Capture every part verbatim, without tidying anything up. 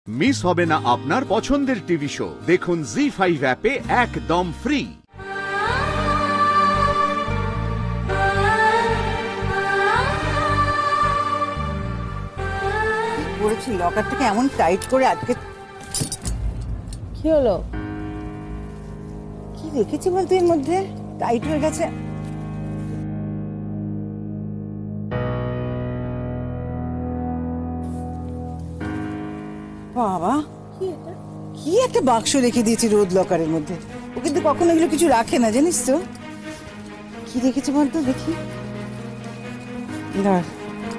Miss হবে না আপনার পছন্দের টিভি শো। দেখুন জি ফাইভ অ্যাপে একদম ফ্রি। বলেছি লকারটাকে এমন টাইট করে আটকে। কি হলো? কি রেখেছি বলতো এর মধ্যে? টাইট হয়ে গেছে। বাবা কি একটা বাক্স রেখে দিয়েছি রোদ লকারের মধ্যে। ও কিন্তু কখনো এগুলো কিছু রাখে না, জানিস তো। কি রেখেছি বলতো দেখি। দাঁড়,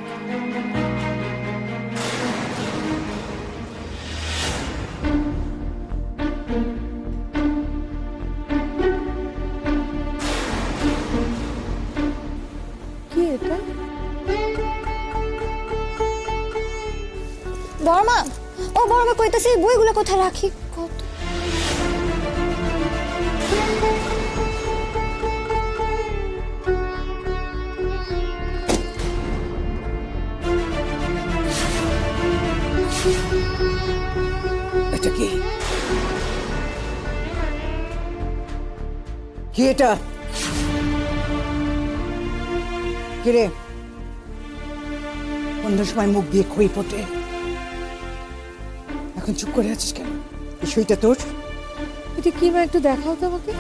কি এটা? বড়মা, ও বড়মা কইতাছে এই বইগুলো কোথায় রাখি? কত এটা কি? কি এটা? কিরে বন্ধুর সময় মুখ দিয়ে খই ফোটে, এখন চুপ করে আছিস কেন? বিষয়টা তোর। এটা কি মা, একটু দেখাও তো আমাকে।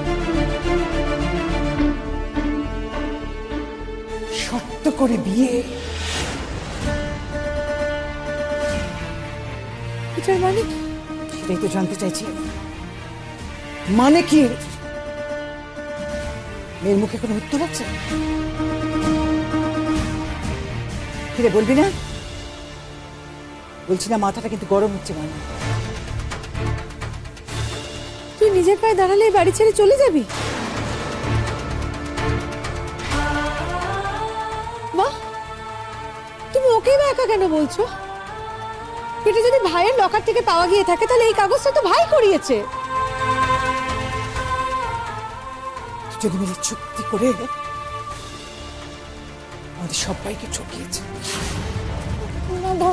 শর্ত করে বিয়ে? এটার মানে কি? সেটাই তো জানতে চাইছি। মানে কি? মেয়ের মুখে কোনো উত্তর আছে? কিরে বলবি না? বলছি না, মাথাটা কিন্তু গরম হচ্ছে। মানে তুই নিজের পায়ে দাঁড়ালে এই বাড়ি ছেড়ে চলে যাবি? মা, তুমি ওকেই বা একা কেন বলছো? এটা যদি ভাইয়ের লকার থেকে পাওয়া গিয়ে থাকে তাহলে এই কাগজটা তো ভাই করিয়েছে। যদি মিলে চুক্তি করে আমাদের সবাইকে ঠকিয়েছে। না দাও,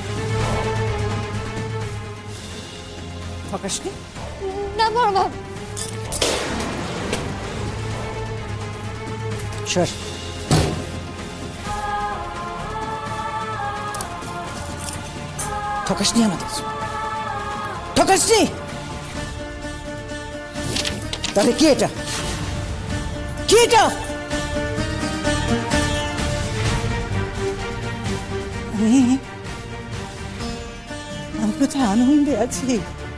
ঠকাসনি? না বড়মা। সর। ঠকাসনি আমাদের, ঠকাসনি। তাহলে কি এটা? কি এটা? আমি আমি কোথায় আনন্দে আছি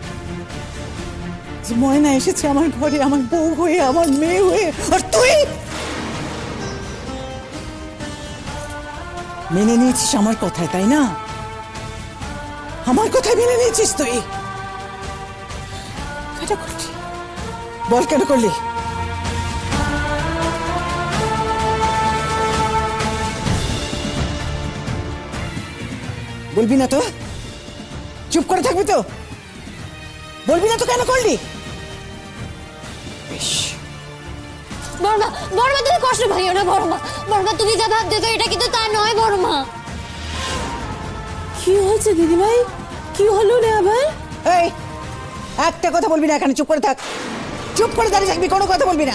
যে ময়না এসেছে আমার ঘরে, আমার বউ হয়ে, আমার মেয়ে হয়ে। আর তুই মেনে নিয়েছিস আমার কথায়, তাই না? আমার কথায় মেনে নিয়েছিস তুই। কেন করলি? বল কেন করলি? বলবি না তো? চুপ করে থাকবি তো? বলবি না তো কেন করলি? বেশ। বড়মা, বড়মা তুমি কষ্ট পাইও না। বড়মা, বড়মা তুমি যা ভাবছো এটা কিন্তু তা নয়। বড়মা, কি হয়েছে দিদিভাই? কি হলো রে আবার? এই একটা কথা বলবি না, এখানে চুপ করে থাক। চুপ করে দাঁড়িয়ে থাকবি, কোনো কথা বলবি না।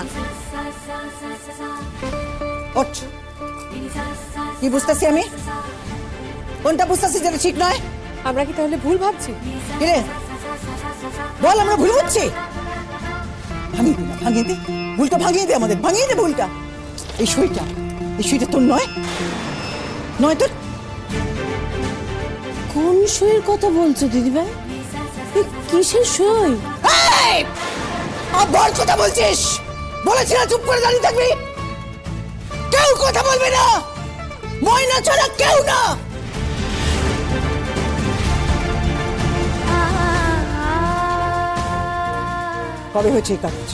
ওঠ। কি বুঝতেছি আমি? কোনটা বুঝতেছি যেটা ঠিক নয়? আমরা কি তাহলে ভুল ভাবছি? কিরে বল, আমরা ভুল বুঝছি? ভাঙিয়ে দে, ভাঙিয়ে দে ভুলটা, ভাঙিয়ে দে আমাদের, ভাঙিয়ে দে ভুলটা। এই সইটা, এই সইটা তোর নয়? নয় তোর? কোন সইয়ের কথা বলছো দিদিভাই? কিসের সই? আবার কথা বলছিস? বলেছি না চুপ করে দাঁড়িয়ে থাকবি। কেউ কথা বলবে না, ময়না ছাড়া কেউ না। কবে হয়েছে এই কাজ?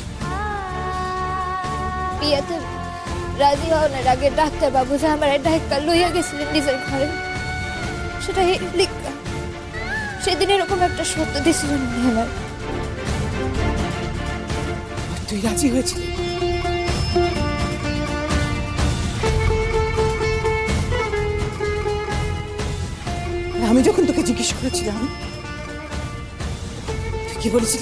বিয়েতে রাজি হওয়ার আগে ডাক্তার বাবু যে আমার ডাক্কা লইয়া গেছিলেন নিজের ঘরে, সেটা লিখা সেদিন এরকম একটা সত্য দিয়েছিলেন আমার। তুই রাজি হয়েছিলি? আমি যখন তোকে জিজ্ঞেস করেছিলাম কি বলেছিলি?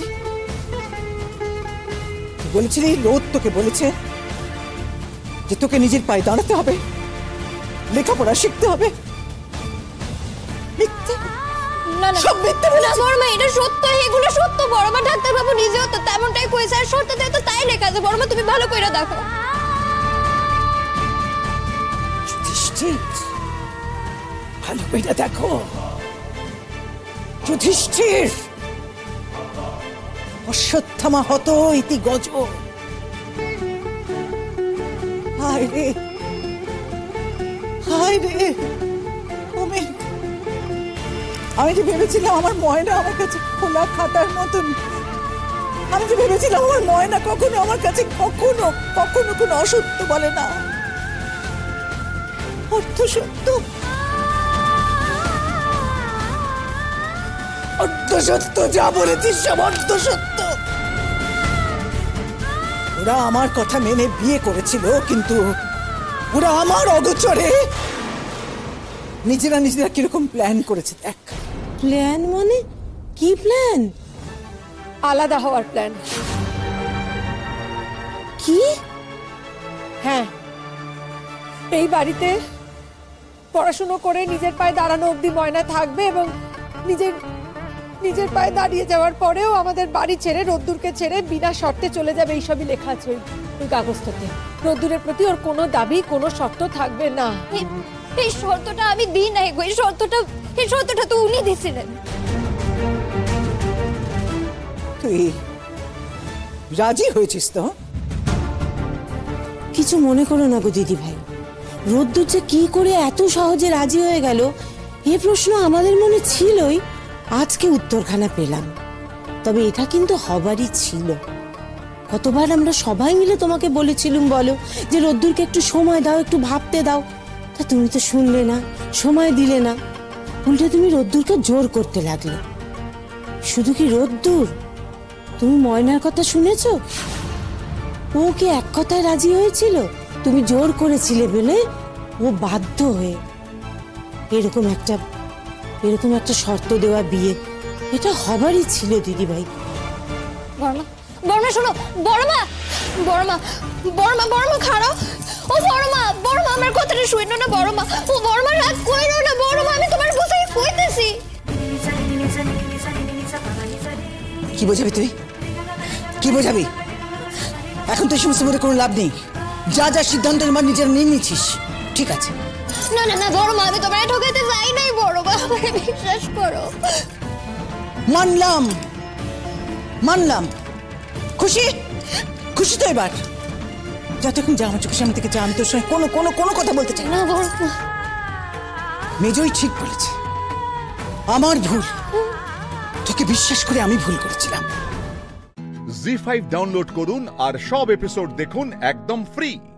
তুই বলেছিলি রোদ তোকে বলেছে যে তোকে নিজের পায়ে দাঁড়াতে হবে, লেখাপড়া শিখতে হবে। মিথ্যে, না না সব মিথ্যে বলে। না বড়মা, এটা সত্য, এগুলো সত্য। বড়মা ডাক্তারবাবু নিজেও তো তেমনটাই কইছে, আর সত্যতে তো তাই লেখা আছে। বড়মা তুমি ভালো করে দেখো। যুধিষ্ঠির, ভালো করে দেখো। যুধিষ্ঠির, অশ্বত্থামা হত ইতি গজ। হায় রে, হায় রে। আমি আমি যে ভেবেছিলাম আমার ময়না আমার কাছে খোলা খাতার মতন। আমি যে ভেবেছিলাম আমার ময়না কখনো আমার কাছে কখনো কখনো কোনো অসত্য বলে না, অর্ধ সত্য। অর্ধ সত্য, যা বলেছিস সব অর্ধ সত্য। ওরা আমার কথা মেনে বিয়ে করেছিল, কিন্তু ওরা আমার অগোচরে নিজেরা নিজেরা কিরকম প্ল্যান করেছে দেখ। প্ল্যান মানে কি প্ল্যান? আলাদা হওয়ার প্ল্যান। কি? হ্যাঁ, এই বাড়িতে পড়াশুনো করে নিজের পায়ে দাঁড়ানো অবধি ময়না থাকবে, এবং নিজের নিজের পায়ে দাঁড়িয়ে যাওয়ার পরেও আমাদের বাড়ি ছেড়ে রোদ্দুরকে ছেড়ে বিনা শর্তে চলে যাবে। এইসবই লেখা আছে ওই ওই কাগজটাতে। রোদ্দুরের প্রতি ওর কোনো দাবি, কোনো শর্ত থাকবে না। এই- এই শর্তটা আমি দিই নাই গো, এই শর্তটা এই শর্তটা তো উনি দিছিলেন। তুই রাজি হয়েছিস তো? কিছু মনে করো না গো দিদি ভাই, রোদ্দুর যে কি করে এত সহজে রাজি হয়ে গেল এ প্রশ্ন আমাদের মনে ছিলই, আজকে উত্তরখানা পেলাম। তবে এটা কিন্তু হবারই ছিল। কতবার আমরা সবাই মিলে তোমাকে বলেছিলুম বলো যে রোদ্দুরকে একটু সময় দাও, একটু ভাবতে দাও। তা তুমি তো শুনলে না, সময় দিলে না, উল্টে তুমি রোদ্দুরকে জোর করতে লাগলে। শুধু কি রোদ্দুর, তুমি ময়নার কথা শুনেছো? ও কি এক কথায় রাজি হয়েছিল? তুমি জোর করেছিলে বলে ও বাধ্য হয়ে এরকম একটা এরকম একটা শর্ত দেওয়া বিয়ে, এটা হবারই ছিল দিদি ভাই। বড়মা, বড়মা শোনো, বড়মা বড়মা বড়মা বড়মা খাড়াও। ও বড়মা, বড়মা আমার কথাটা শুনো না বড়মা। ও বড়মা, রাগ কইরো না বড়মা, আমি তোমার কথাই কইতেছি। কি বোঝাবি তুই? কি বোঝাবি? এখন তো এই সমস্ত বলে কোনো লাভ নেই। যা যা সিদ্ধান্ত তোমার নিজের নিয়ে নিয়েছিস, ঠিক আছে। না না না বড়মা, আমি তোমার ঠকাইতে যাই নাই বড়মা, আমাকে বিশ্বাস করো। মানলাম মানলাম খুশি? খুশি তো এবার? যতক্ষণ যা আমার চোখের সামনে থেকে যা, আমি তোর সঙ্গে কোনো কোনো কোনো কথা বলতে চাই না। না বড়মা, মেজোই ঠিক বলেছে, আমার ভুল। তোকে বিশ্বাস করে আমি ভুল করেছিলাম। জি ফাইভ ডাউনলোড করুন আর সব এপিসোড দেখুন একদম ফ্রি।